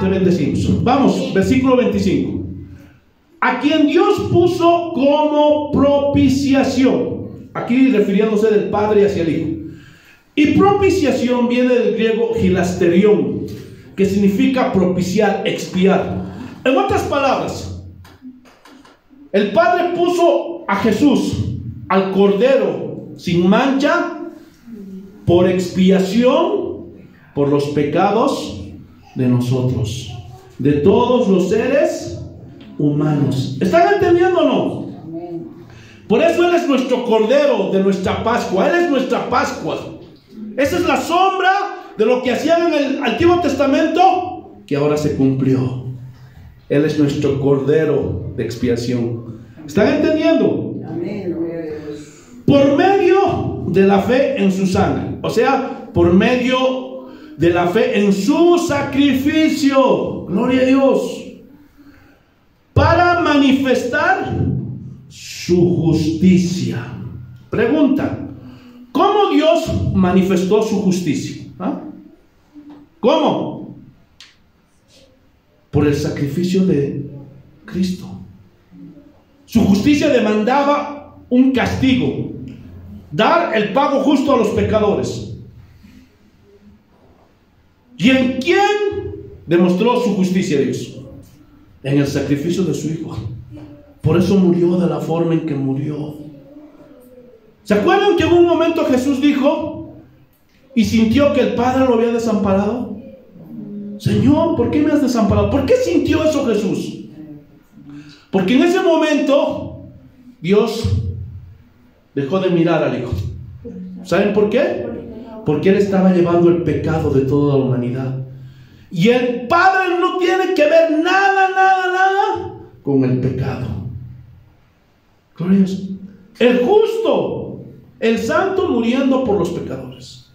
le bendecimos. Vamos, versículo 25. A quien Dios puso como propiciación. Aquí refiriéndose del Padre hacia el Hijo. Y propiciación viene del griego hilasterión, que significa propiciar, expiar. En otras palabras, el Padre puso a Jesús, al Cordero sin mancha, por expiación, por los pecados de nosotros, de todos los seres humanos. ¿Están entendiendo o no? Por eso Él es nuestro Cordero de nuestra Pascua. Él es nuestra Pascua. Esa es la sombra de lo que hacían en el Antiguo Testamento, que ahora se cumplió. Él es nuestro Cordero de expiación. ¿Están entendiendo? Por medio de la fe en su sangre. O sea, por medio de la fe en su sacrificio. Gloria a Dios. Para manifestar su justicia. Pregunta: ¿cómo Dios manifestó su justicia? ¿Ah? ¿Cómo? Por el sacrificio de Cristo. Su justicia demandaba un castigo, dar el pago justo a los pecadores. ¿Y en quién demostró su justicia Dios? En el sacrificio de su Hijo. Por eso murió de la forma en que murió. ¿Se acuerdan que en un momento Jesús dijo y sintió que el Padre lo había desamparado? Señor, ¿por qué me has desamparado? ¿Por qué sintió eso Jesús? Porque en ese momento Dios dejó de mirar al Hijo. ¿Saben por qué? Porque Él estaba llevando el pecado de toda la humanidad. Y el Padre no tiene que ver nada con el pecado. Gloria a Dios. El justo, el santo, muriendo por los pecadores.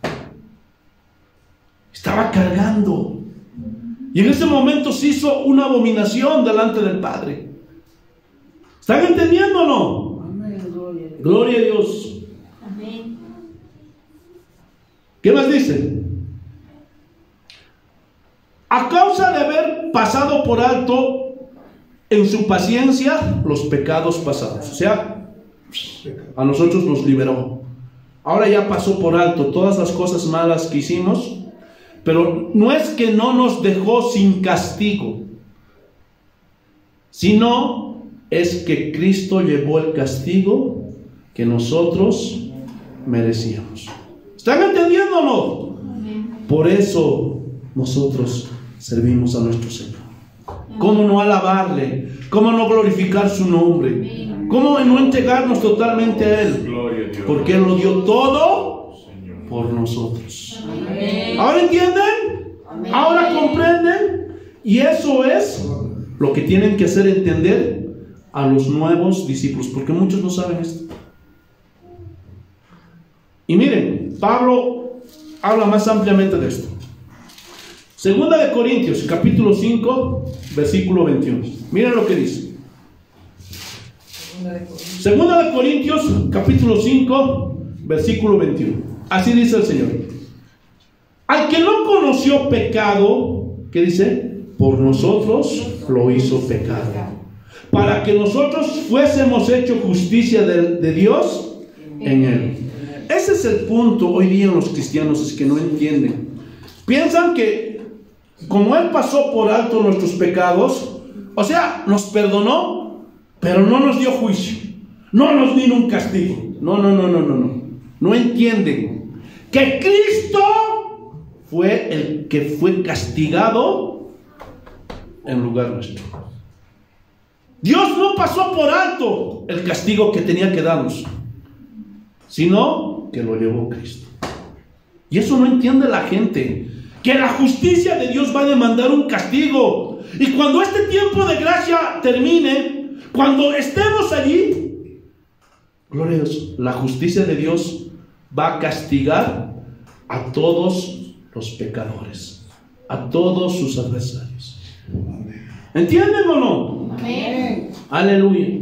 Estaba cargando. Y en ese momento se hizo una abominación delante del Padre. ¿Están entendiendo o no? Amén. Gloria a Dios. Amén. ¿Qué más dice? A causa de haber pasado por alto en su paciencia los pecados pasados. O sea, a nosotros nos liberó. Ahora ya pasó por alto todas las cosas malas que hicimos. Pero no es que no nos dejó sin castigo, sino es que Cristo llevó el castigo que nosotros merecíamos. ¿Están entendiendo o no? Por eso nosotros servimos a nuestro Señor. ¿Cómo no alabarle? ¿Cómo no glorificar su nombre? ¿Cómo no entregarnos totalmente a Él? Porque Él lo dio todo por nosotros. ¿Ahora entienden? ¿Ahora comprenden? Y eso es lo que tienen que hacer entender a los nuevos discípulos, porque muchos no saben esto. Y miren, Pablo habla más ampliamente de esto. Segunda de Corintios, capítulo 5, versículo 21. Miren lo que dice. Segunda de Corintios, capítulo 5, versículo 21. Así dice el Señor: al que no conoció pecado, ¿qué dice? Por nosotros lo hizo pecado, para que nosotros fuésemos hecho justicia de Dios en Él. Ese es el punto hoy día en los cristianos, es que no entienden. Piensan que como Él pasó por alto nuestros pecados, o sea, nos perdonó, pero no nos dio juicio, no nos vino un castigo. No entienden que Cristo fue el que fue castigado en lugar nuestro. Dios no pasó por alto el castigo que tenía que darnos, sino que lo llevó Cristo. Y eso no entiende la gente, que la justicia de Dios va a demandar un castigo. Y cuando este tiempo de gracia termine, cuando estemos allí, gloria a Dios, la justicia de Dios va a castigar a todos los pecadores, a todos sus adversarios. ¿Entienden o no? Amén. Aleluya.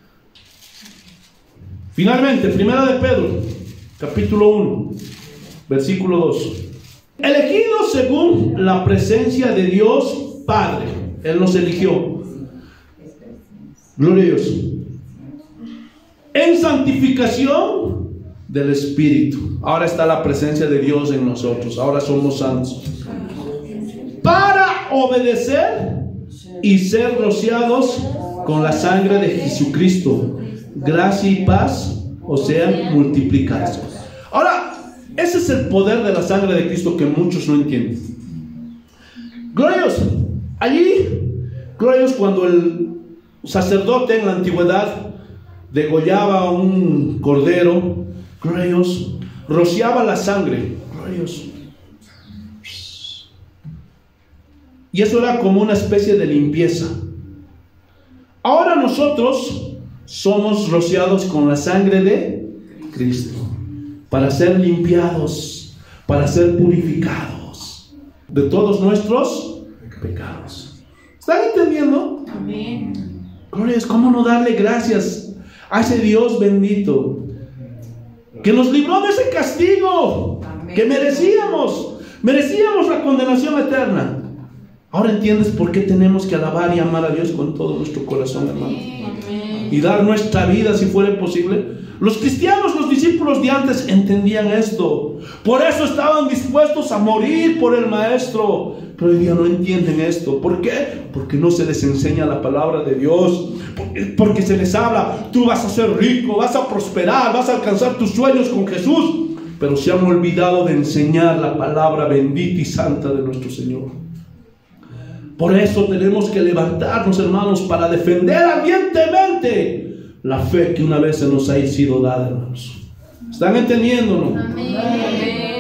Finalmente, Primera de Pedro, capítulo 1, versículo 2. Elegidos según la presencia de Dios Padre. Él nos eligió. Gloria a Dios. En santificación del Espíritu. Ahora está la presencia de Dios en nosotros. Ahora somos santos. Para obedecer y ser rociados con la sangre de Jesucristo. Gracia y paz os sean multiplicadas. Ahora, ese es el poder de la sangre de Cristo que muchos no entienden. Gloria a Dios. Allí, gloria a Dios, cuando el sacerdote en la antigüedad degollaba un cordero, gloria a Dios, rociaba la sangre, gloria a Dios. Y eso era como una especie de limpieza. Ahora nosotros somos rociados con la sangre de Cristo para ser limpiados, para ser purificados de todos nuestros pecados. ¿Están entendiendo? Amén. Gloria a Dios. ¿Cómo no darle gracias a ese Dios bendito que nos libró de ese castigo? Amén. Que merecíamos la condenación eterna. Ahora entiendes por qué tenemos que alabar y amar a Dios con todo nuestro corazón, hermano. Y dar nuestra vida si fuera posible. Los cristianos, los discípulos de antes entendían esto. Por eso estaban dispuestos a morir por el Maestro. Pero hoy día no entienden esto. ¿Por qué? Porque no se les enseña la palabra de Dios. Porque se les habla, tú vas a ser rico, vas a prosperar, vas a alcanzar tus sueños con Jesús. Pero se han olvidado de enseñar la palabra bendita y santa de nuestro Señor. Por eso tenemos que levantarnos, hermanos, para defender ardientemente la fe que una vez se nos ha sido dada, hermanos. ¿Están entendiéndonos? Amén.